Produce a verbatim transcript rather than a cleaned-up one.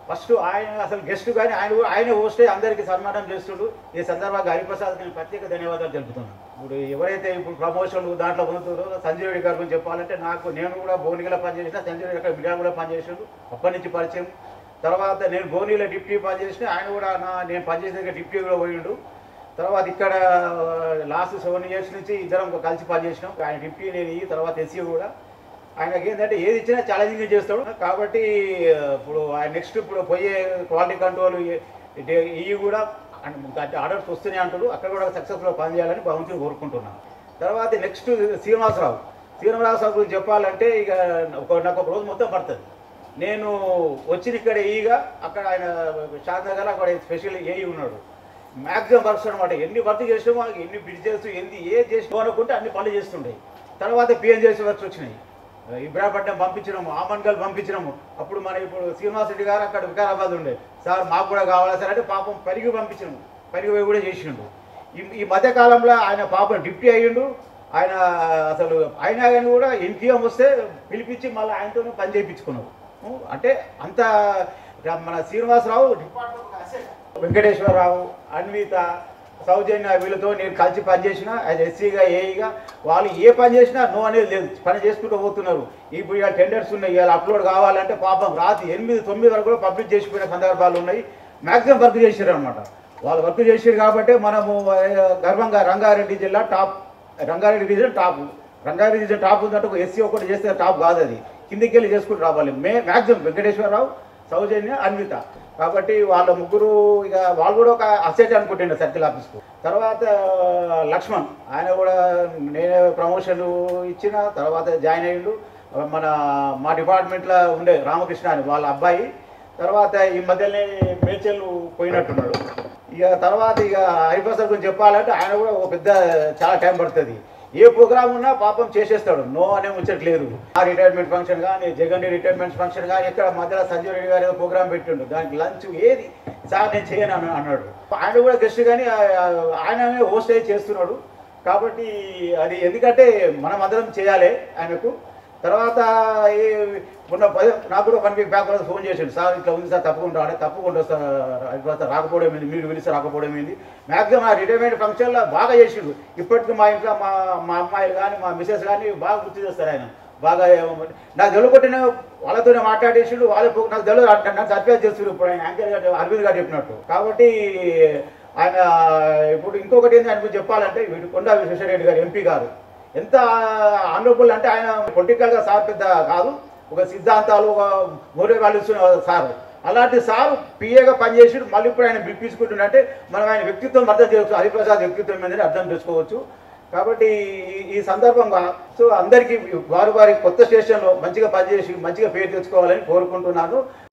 First ఆయన అసలు guest కానీ ఆయన ఆయన హోస్టే అందరికీ సన్మానం చేస్తుడు. ఈ సందర్భంగా హరిప్రసాద్కి నేను ప్రత్యేక ధన్యవాదాలు తెలుపుతున్నాను. ఇప్పుడు ఎవరైతే ఇప్పుడు ప్రమోషన్లు దాంట్లో పొందుతారో సంజయ్ రెడ్డి గారి గురించి చెప్పాలంటే నాకు నేను కూడా భువనగిరిలో పనిచేసిన, సంజయ్ రెడ్డి గారు మిర్యాల కూడా పనిచేసాడు, అప్పటి నుంచి పరిచయం. తర్వాత నేను భువనగిరిలో డిప్యూటీ పనిచేసిన, ఆయన కూడా నా నేను పనిచేసిన డిప్యూటీ కూడా పోయిండు. తర్వాత ఇక్కడ లాస్ట్ సెవెన్ ఇయర్స్ నుంచి ఇద్దరం కలిసి పనిచేసినాం. ఆయన డిప్యూటీ నేను ఈ తర్వాత ఎస్సీ కూడా. ఆయనకి ఏంటంటే ఏది ఇచ్చినా ఛాలెంజింగ్ చేస్తాడు. కాబట్టి ఇప్పుడు ఆయన నెక్స్ట్ ఇప్పుడు పోయే క్వాలిటీ కంట్రోల్ ఇవి కూడా ఆర్డర్స్ వస్తున్నాయి అంటారు. అక్కడ కూడా సక్సెస్ఫుల్గా పనిచేయాలని భగవంతుని కోరుకుంటున్నాను. తర్వాత నెక్స్ట్ శ్రీనివాసరావు శ్రీనివాసరావు గురించి చెప్పాలంటే ఇక ఒక నాకు ఒక రోజు మొత్తం పడుతుంది. నేను వచ్చిన ఇక్కడ ఈగా అక్కడ ఆయన శాంతనగర్ అక్కడ స్పెషల్ ఏఈ ఉన్నాడు. మ్యాక్సిమం వర్క్స్ అనమాట. ఎన్ని వర్క్ చేసినామో ఎన్ని బిడ్జెస్ ఎన్ని ఏ చేసినామో అనుకుంటే అన్ని పనులు చేస్తుండే. తర్వాత పిఎం చేసే వర్క్స్ వచ్చినాయి. ఇబ్రాహపట్నం పంపించినాము, ఆమన్గల్ పంపించినాము. అప్పుడు మన ఇప్పుడు శ్రీనివాస్ రెడ్డి గారు అక్కడ వికారాబాద్ ఉండే, సార్ మాకు కూడా కావాలా సార్ అంటే పాపం పరిగి పంపించినాము. పరిగి పోయి కూడా చేసిండు. ఈ ఈ మధ్యకాలంలో ఆయన పాపం డిప్యూటీ అయ్యిండు. ఆయన అసలు అయినా కానీ కూడా ఎన్టీఎం వస్తే పిలిపించి మళ్ళీ ఆయనతో పని చేయించుకున్నారు. అంటే అంత మన శ్రీనివాసరావు డిపార్ట్మెంట్, వెంకటేశ్వరరావు, అన్విత, సౌజన్య వీళ్ళతో నేను కలిసి పనిచేసిన యాజ్ ఎస్సీగా ఏఈగా. వాళ్ళు ఏ పని చేసినా నో అనేది లేదు, పని చేసుకుంటూ పోతున్నారు. ఇప్పుడు ఇవాళ టెండర్స్ ఉన్నాయి, ఇవాళ అప్లోడ్ కావాలంటే పాపం రాత్రి ఎనిమిది తొమ్మిది వరకు కూడా పబ్లిక్ చేసిపోయిన సందర్భాలు ఉన్నాయి. మ్యాక్సిమం వర్క్ చేసారు అనమాట. వాళ్ళు వర్క్ చేసారు కాబట్టి మనము గర్వంగా రంగారెడ్డి జిల్లా top, Rangareddy division top, Rangareddy division top ఉందంటే ఒక ఎస్సీ ఒకటి చేస్తే టాప్ కాదు, అది కిందికి వెళ్ళి చేసుకుంటూ రావాలి. మే మ్యాక్సిమం వెంకటేశ్వరరావు, సౌజన్య, అన్విత. కాబట్టి వాళ్ళ ముగ్గురు ఇక వాళ్ళు కూడా ఒక అసెట్ అనుకుంటుండే సర్కిల్ ఆఫీస్కు. తర్వాత లక్ష్మణ్ ఆయన కూడా నేనే ప్రమోషన్ ఇచ్చిన తర్వాత జాయిన్ అయ్యిండు. మన మా డిపార్ట్మెంట్లో ఉండే రామకృష్ణ అని వాళ్ళ అబ్బాయి. తర్వాత ఈ మధ్యనే మేడ్చల్ పోయినట్టున్నాడు. ఇక తర్వాత ఇక హరిప్రసాద్ గురించి చెప్పాలంటే ఆయన కూడా ఒక పెద్ద చాలా టైం పడుతుంది. ఏ ప్రోగ్రామ్ ఉన్నా పాపం చేసేస్తాడు, నో అనే ముచ్చట్లేదు. ఆ రిటైర్మెంట్ ఫంక్షన్ కానీ, జగన్ రిటైర్మెంట్ ఫంక్షన్ కానీ, ఇక్కడ మధ్యలో సంజయ్ రెడ్డి గారు ఏదో ప్రోగ్రామ్ పెట్టిండు, దానికి లంచ్ ఏది సార్ నేను చేయను అని అన్నాడు. ఆయన కూడా గెస్ట్ కానీ ఆయననే హోస్ట్ అయ్యి చేస్తున్నాడు. కాబట్టి అది ఎందుకంటే మనం అందరం చేయాలి ఆయనకు. తర్వాత మొన్న పది నాకు కూడా వన్ వీక్ బ్యాక్ ఫోన్ చేసాడు, సార్ ఇట్లా ఉంది సార్ తప్పకుండా అంటే తప్పకుండా వస్తారు, రాకపోవడం ఏంది, మీరు పిలిస్తే రాకపోవడం ఏంది. మ్యాక్సిమం ఆ రిటైర్మెంట్ ఫంక్షన్లో బాగా చేసిండు. ఇప్పటికీ మా ఇంట్లో మా మా అమ్మాయిలు కానీ మా మిసెస్ కానీ బాగా గుర్తు చేస్తారు. ఆయన బాగా నాకు తెలియకొట్టిన వాళ్ళతోనే మాట్లాడేసిండు. వాళ్ళ నాకు తెలియదు నాకు సర్ప్రైజ్ చేస్తున్నారు ఇప్పుడు ఆయన యాంకర్ గారు అరవింద్ గారు చెప్పినట్టు. కాబట్టి ఆయన ఇప్పుడు ఇంకొకటి ఏంటి ఆయన చెప్పాలంటే వీడు కొండా విశ్వేశ్వరరెడ్డి గారు ఎంపీ గారు ఎంత ఆనరబుల్ అంటే ఆయన పొలిటికల్గా సార్ పెద్ద కాదు, ఒక సిద్ధాంతాలు ఒక మోరే వాళ్ళు సార్. అలాంటి సార్ పిఏగా పనిచేసి మళ్ళీ ఇప్పుడు ఆయన పిలిపించుకుంటుంటే మనం ఆయన వ్యక్తిత్వం అర్థం చేసుకోవచ్చు, హరిప్రసాద్ వ్యక్తిత్వం ఏందని అర్థం చేసుకోవచ్చు. కాబట్టి ఈ సందర్భంగా సో అందరికీ వారు వారి కొత్త స్టేషన్లో మంచిగా పనిచేసి మంచిగా పేరు తెచ్చుకోవాలని కోరుకుంటున్నాను.